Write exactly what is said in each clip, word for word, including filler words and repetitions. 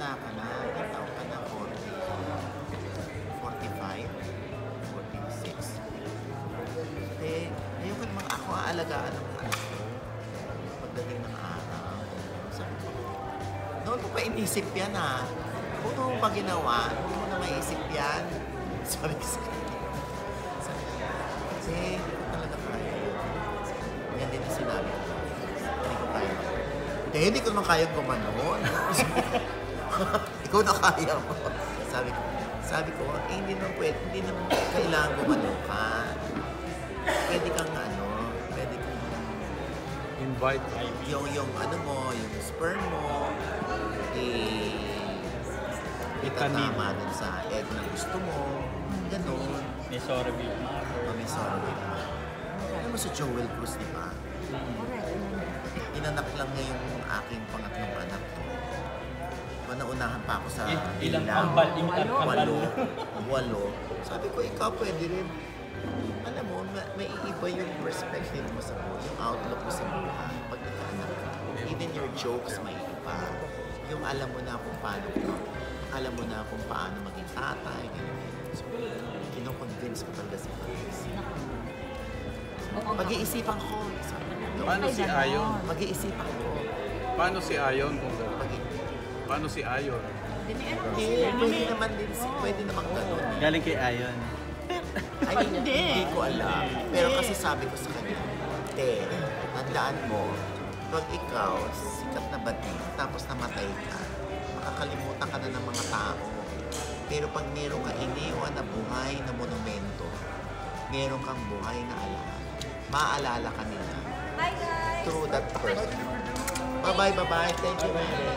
matanda ka na. Ilang taon ka na? forty, forty-five, forty-six. Eh, ayoko naman ako aalagaan ng mga anak ko. Pagdating ng araw. Sabi ko, noon ko pa inisip yan ha. Kung noon pa ginawa, hindi mo na maisip yan. Sabi ko sa kanya. Sabi ko, kasi hindi ko talaga kaya yun. Yan din ang sinabi ko. Hindi ko kaya. Hindi, hindi ko naman kaya gumanon. Ikaw na kaya mo. Sabi ko, sabi ko, eh, hindi naman pwede, hindi naman kailangan gumanon ka. Pwede kang ano, pwede kang invite yung, yung ano mo, yung sperm mo, eh, itatama dun sa egg na gusto mo, gano'n. May surrogate mother. O may surrogate mother. Alam mo si Joel Cruz, di ba? Inanak lang niya yung aking pangatlong anak ko. Manaunahan pa ako sa Il- ilang ilang, kambal, ilang kambal. walo, walo. Sabi ko, ikaw pwede rin. Alam mo, ma- may iiba yung perspective mo sa buhay, yung outlook mo sa buhay. Pag nagkaanak ka, even your jokes may iba. Yung alam mo na kung paano alam mo na kung paano maging tatay, ganyan. So, kino-convince ko talaga si Paris. Mag-iisipan ko. Paano si Ayon? Mag-iisipan ko. Paano si Ayon kung gano'n? Mag- Paano si Ayon? Hindi, pwede naman din si, pwede naman gano'n. Galing kay Ayon. Ay, hindi. Hindi ko alam. Pero kasi sabi ko sa kanya, te, tandaan mo, pag ikaw, sikat na bati, tapos namatay ka, makakalimutan ka na ng mga tao. Pero pag meron ka iniwan na buhay na monumento, meron kang buhay na alaala, maaalala ka nila. Hi guys! Through that person. Bye-bye, bye-bye. Thank you, Mary.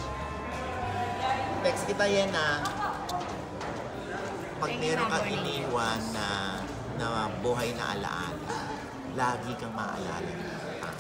Text kita yan na pag meron kang iniwan na, na buhay na alaala, lagi kang maaalala ng mga tao.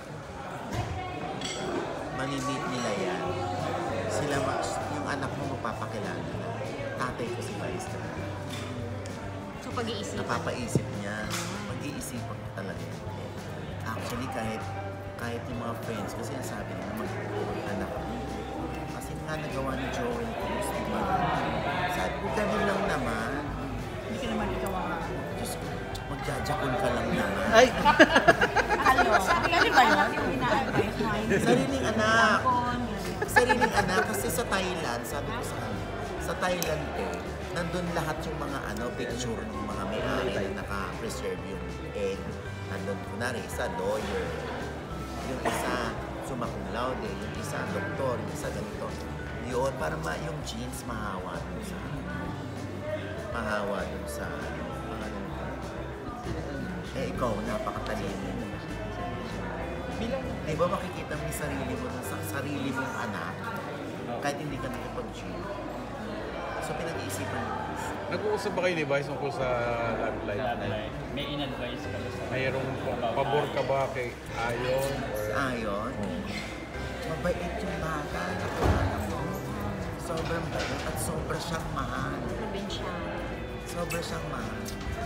Maninit nila yan. Sila, yung anak mo magpapakilala na. Tatay ko si Vice talaga. So pag-iisipan. Napapaisip niya. Mag-iisipan ko talaga. Actually, kahit kahit yung mga friends ko, sinasabi nila mag-anak ko. Kasi nga nagawa ni Joel Cruz, di ba? Sabi ko, ganun lang naman. Hindi ka naman ikaw ang Diyos ko, magjajakol ka lang naman. Ay! Ano? Kasi ba yun? Yung ina-advise mo. Sariling anak. Sariling anak. Kasi sa Thailand, sabi ko sa kanya, sa Thailand eh, nandun lahat yung mga ano, picture ng mga may-ari na naka-preserve yung egg. Nandun, kunwari, isa lawyer. Yung isa, summa cum laude. Yung isa, doktor. Yung isa, ganito. Yun, para ma yung genes mahawa dun sa mahawa dun sa mga ganito. Eh, ikaw, napakatalino. Bilang, di ba makikita mo yung sarili mo sa sarili mong anak kahit hindi ka nakipag-gym. So, pinag-iisipan mo. Nag-uusap ba kayo ni Vice tungkol sa love life? Like, may in-advise ka ba sa Mayroong pabor ka ba kay Ayon? Or... Ayon, mabait yung bata. Nakilala mo. Sobrang bait at sobra siyang mahal. Probinsya. Sobra siyang mahal.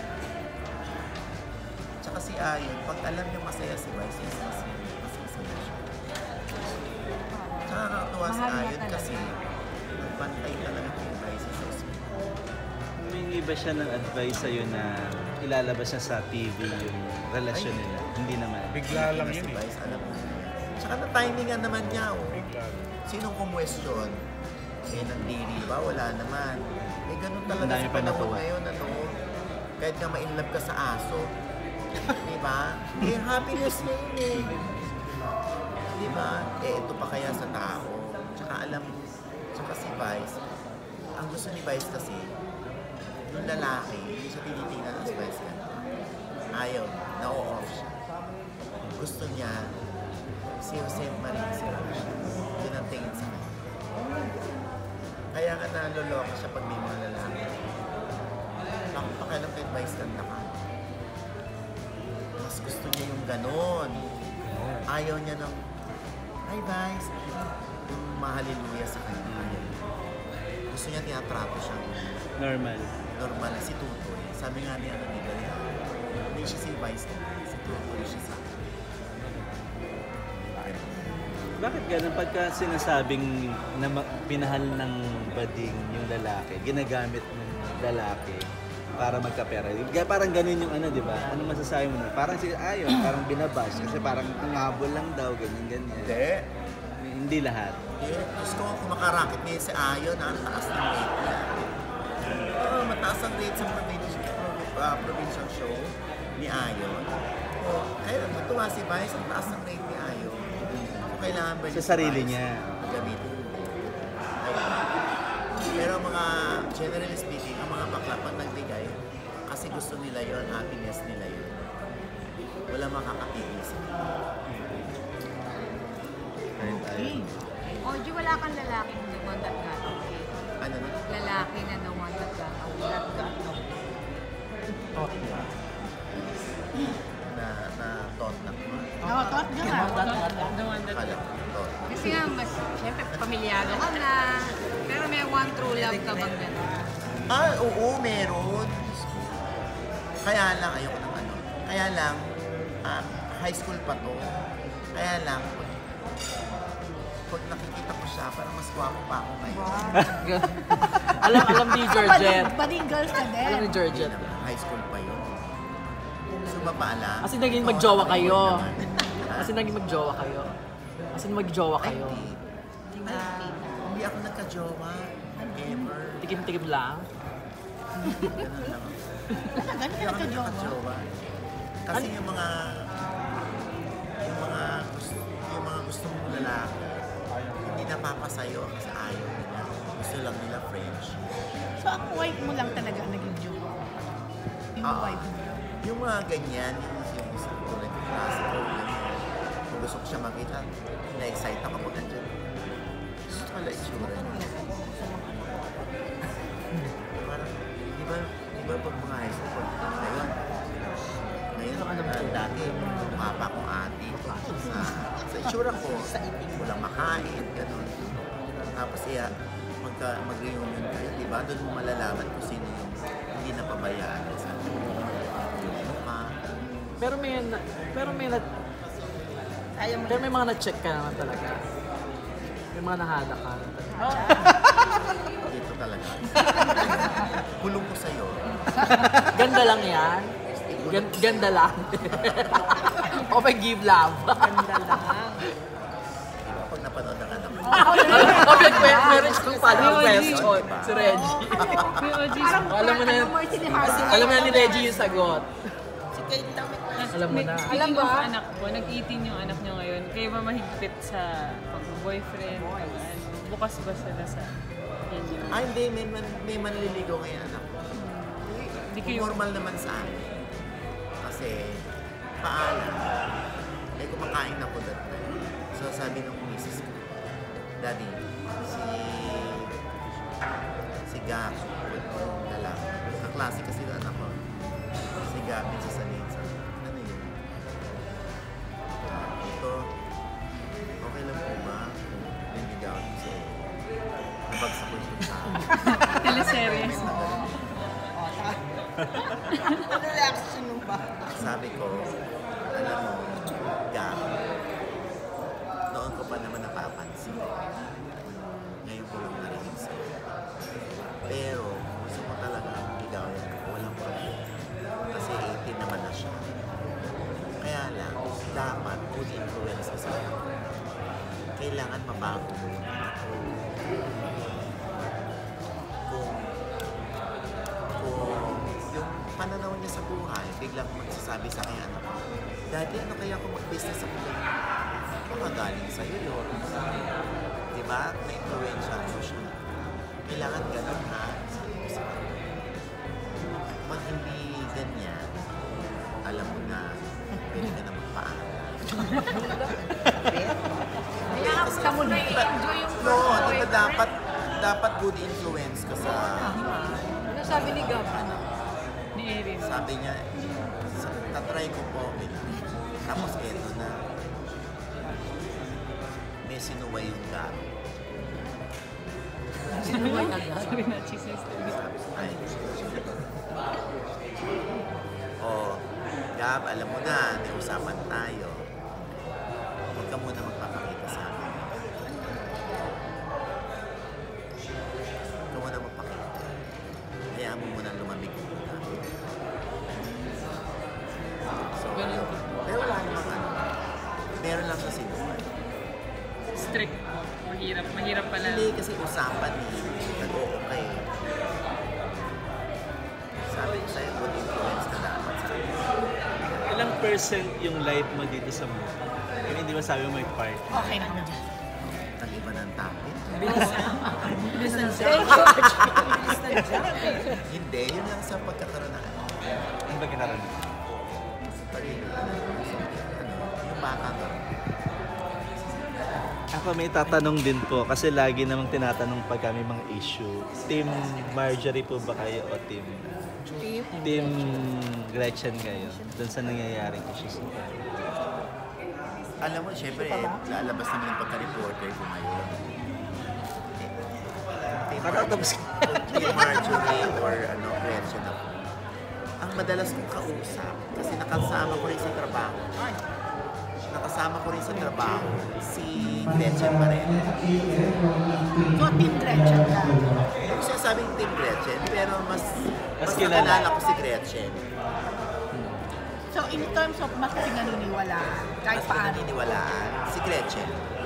Tsaka si Ayon, pag alam niya masaya si Vice, yes, mas mas masaya siya. Tsaka nakakatuwa si Mahal niya Ayon talaga. kasi nagbantay talaga kay Vice sa hospital. Humingi ba siya ng advice sa'yo na ilalabas niya sa T V yung relasyon nila? Hindi naman. Bigla lang Si yun eh. Vice, alam mo. Tsaka na-timingan naman niya, oh. Bigla. Sinong kumwestiyon? Eh, nandiri ba? Wala naman. Eh, ganun talaga Ang dami sa pa panahon natuwa. ngayon, ano? Kahit na ma-inlove ka sa aso. Di ba? Eh, happiness na yun eh. Di ba? Eh, ito pa kaya sa tao. Tsaka alam, tsaka si Vice, ang gusto ni Vice kasi, yung lalaki, hindi siya tinitingnan as Vice ka. Ayaw, na-off siya. Gusto niya, si Jose Marie, si Rosh, yun ang tingin sa kanya. Kaya nga naloloko siya pag may mga lalaki. Ako pa kaya lang kahit Vice ganda ka. Mas gusto niya yung ganon. Ayaw niya ng, hi Vice, yung mahaliluya sa kanya. Gusto niya tinatrato siya. Normal. Normal si Tutoy. Sabi nga niya, ano, di ba niya? Hindi siya si Vice, si Tutoy siya sa akin. Bakit ganun pagka sinasabing na ma- pinahal ng bading yung lalaki, ginagamit ng lalaki para magkapera? Ga- Parang ganun yung ano, di ba? Ano masasabi mo? Parang si Ayon, parang binabash kasi parang ang habol lang daw, ganyan ganyan. Hindi. Hindi lahat. Eh, gusto ko kung makarakit niya si Ayon, ang taas ng rate niya. Oo, mataas ang rate sa provincial, uh, provincial show ni Ayon. Oh, kaya matuwa si Vice, ang taas ng rate ni Ayon. So, kailangan ba Sa sarili Vice niya. gamitin? Pero mga, generally speaking, ang mga bakla pag nagbigay, kasi gusto nila yon, happiness nila yun. Wala makakapigil sa kanila. Okay. Oji, wala kang lalaking the one that got away. Ano na? Lalaki na the one that got away. That got away. Na, na thought na ko. Oo, tot ka nga. The one that Akala ko, thought. Kasi nga, mas, syempre, pamilyado ka na. Pero may one true love ka bang gano'n? Ah, oo, meron. Kaya lang, ayoko ng ano. Kaya lang, ah, high school pa to. Kaya lang, pag, pag nakikita ko siya, parang mas gwapo pa ako ngayon. alam, alam ni Georgette. Bading, bading girls ka din. Alam ni Hindi Georgette. naman, high school pa yun. So, mapaalam. Kasi naging Ito, magjowa ano kayo. naman. Ha? Kasi naging magjowa kayo. Kasi magjowa Ay, kayo. hindi. Ay, hindi ako nagka-jowa. Ever. Tikim-tikim lang. Ganun lang ako. Talaga, Hindi hindi ako ka jowa. nagka-jowa. Kasi yung mga yung mga gusto, yung mga gusto mong lalaki, hindi napapasayo kasi ayaw nila. Gusto lang nila friendship. So, ang wife mo lang talaga naging jowa. Yung Oo. wife mo. Yung mga ganyan, yung yung isang tulad yung klase ko, ganyan. Kung gusto ko siya makita, na-excite ako pag andyan. Gusto ko lang itsura niya. Parang, di ba, di ba pag mga high school, pag ngayon, ngayon, uh, dati, mukha pa akong ate sa, sa itsura ko, walang makain, gano'n. Tapos iya, magka, mag-reunion kayo, di ba? Doon mo malalaman kung sino yung hindi napabayaan sa mukha. Pero may, na- pero may, na, pero may mga na-check ka naman talaga. May mga nahada ka naman talaga. Dito talaga. Kulong ko sa'yo. Ganda lang yan. Gan- ganda lang. O may give love. Ganda lang. Di ba? Pag napanood ang anak mo. O may que- meron siyang follow question. Si Reggie. Kuya Oji, Alam mo na, Mercy ni Harvey. alam mo na ni Reggie yung sagot. Si Kate daw may Alam mo na. Alam ba? Anak ko, nag-eighteen yung anak niyo ngayon. Kayo ba mahigpit sa pag-boyfriend? Pag ano? Bukas ba sila sa inyo? Ay, hindi. May, man, may manliligaw ngayon anak ko. Hindi kayo... Normal naman sa akin. Kasi, paalam. Eh, kumakain ako that time. So, sabi ng misis ko, Daddy, si... si Gab, yung lalaki. Kaklase kasi na anak ko. Si Gab, yung sasabihin sa ano yun? Ah, ito, okay lang po ba? Niligaw ko sa nabagsak ko yung sa Teleseries. Ano reaction mo ba? Sabi ko, alam mo, Gab, noon ko pa naman napapansin. Ngayon ko lang narinig sa'yo. Pero, gusto ko talaga ang ligawan ko. Walang problem. Kasi eighteen naman na siya. Kaya lang, dapat good influence ka sa anak ko. Kailangan mabago mo yung anak ko. Kung, kung yung pananaw niya sa buhay, biglang magsasabi sa kanya anak ko, Daddy, ano kaya kung mag-business ako lang? Baka galing sa'yo yun. Di ba? May influensya ko siya. Kailangan ganun ha. Sabi ko sa kanya. Pag hindi ganyan, alam mo na, pwede ka na magpaalam. Kaya ako sa mo enjoy yung No, di ba dapat, dapat good influence ka sa... Ano sabi ni Gab? Ano? Ni Erin. Sabi niya, sa- tatry ko po. Tapos eto na. May sinuway yung Gab. Sorry na, chismis. Sabi ko, ay. Oh, Gab, alam mo na, may usapan tayo. Huwag ka muna magpapakita sa akin. pala. Hindi, kasi usapan eh. Nag-oo kayo. Sabi ko sa'yo, good influence ka dapat sa akin. Ilang percent yung life mo dito sa movie? Yung hindi ba sabi mo may part? Okay lang na dyan. Nag-iba ng topic. Bilis na dyan. Hindi, yun lang sa pagkakaroon na ano. Ano ba kinaroon? Pag ano, yung bata to. Ako may tatanong din po kasi lagi namang tinatanong pag kami mga issue. Team Marjorie po ba kayo o team Team Gretchen kayo? Doon sa nangyayaring issues. Alam mo, syempre, eh, lalabas naman yung pagka-reporter ko ngayon. Team Matatapos Team Marjorie or ano, Gretchen ako. Ang madalas kong kausap, kasi nakasama ko rin sa trabaho. Nakasama ko rin sa trabaho si Gretchen pa rin. So, Team Gretchen ka. Hindi ko sinasabing Team Gretchen, pero mas, Mas mas kilala. nakalala ko si Gretchen. So, in terms of mas pinaniniwalaan, kahit Mas paano. pinaniniwalaan si Gretchen.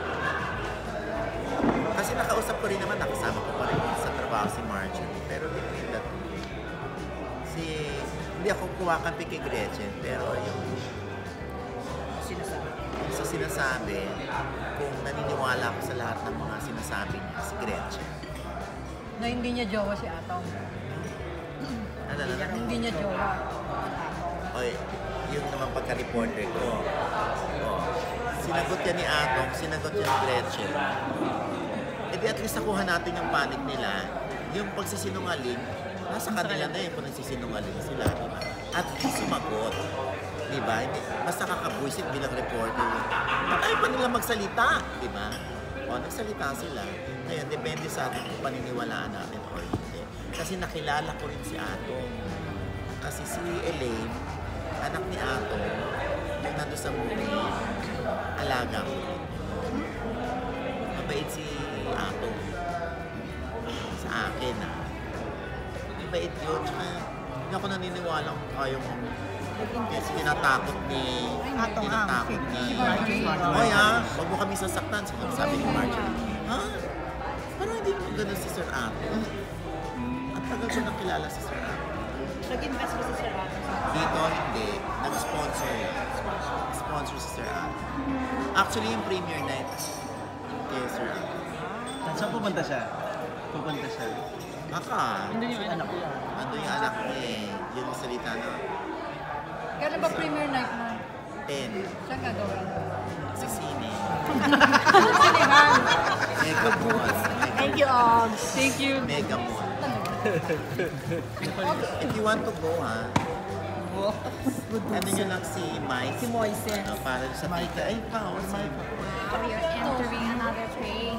Kasi nakausap ko rin naman, nakasama ko pa rin sa trabaho si Marjorie. Pero between the two, si, hindi ako kumakampi kay Gretchen, pero yung Sinasabi. sa sinasabi, kung naniniwala ako sa lahat ng mga sinasabi niya, si Gretchen. Na hindi niya jowa si Atong. Ano, ano, ano? Hindi niya jowa. Oy, yung naman pagka-reporter ko. Oh, sinagot yan ni Atong, sinagot yan ni Gretchen. E di at least nakuha natin yung panic nila. Yung pagsisinungaling, nasa kanila na yun kung nagsisinungaling sila. Diba? At least sumagot. Diba? Hindi, mas nakakabuisit bilang reporter. Kaya pa nila magsalita. Diba? O, nagsalita sila. Ngayon, depende sa atin kung paniniwalaan natin or hindi. Kasi nakilala ko rin si Atong. Kasi si Elaine, anak ni Atong, yung nandun sa movie, alaga ko rin. Mabait si Atong. Sa akin, ah. Mabait yun. Tsaka, hindi ako naniniwala kung kayong kasi tinatakot ni Atong tinatakot ang ni Marjorie. Oy ha, wag mo kami sasaktan. Sabi sabi ni Marjorie. Ha? Parang hindi mo ganun si Sir Atong. At tagal ko nakilala si Sir Atong. Nag-invest ba si Sir Atong? Dito, hindi. Nag-sponsor. Sponsor si Sir Atong. Actually, yung premiere night kay Sir Atong. Saan pupunta siya? Pupunta siya. Baka, Hindi yung anak ko. ano yung anak niya eh. Yung salita na Kailan ba premiere night mo? ten. Saan gagawin? Sa sine. Sinihan. Mega Mall. Thank you, Ogs. Thank you. Mega Mall. If you want to go, ha? Ano nyo lang si Mike? Si Moises. Uh, para sa tika. Ay, pa, or si We are entering another page.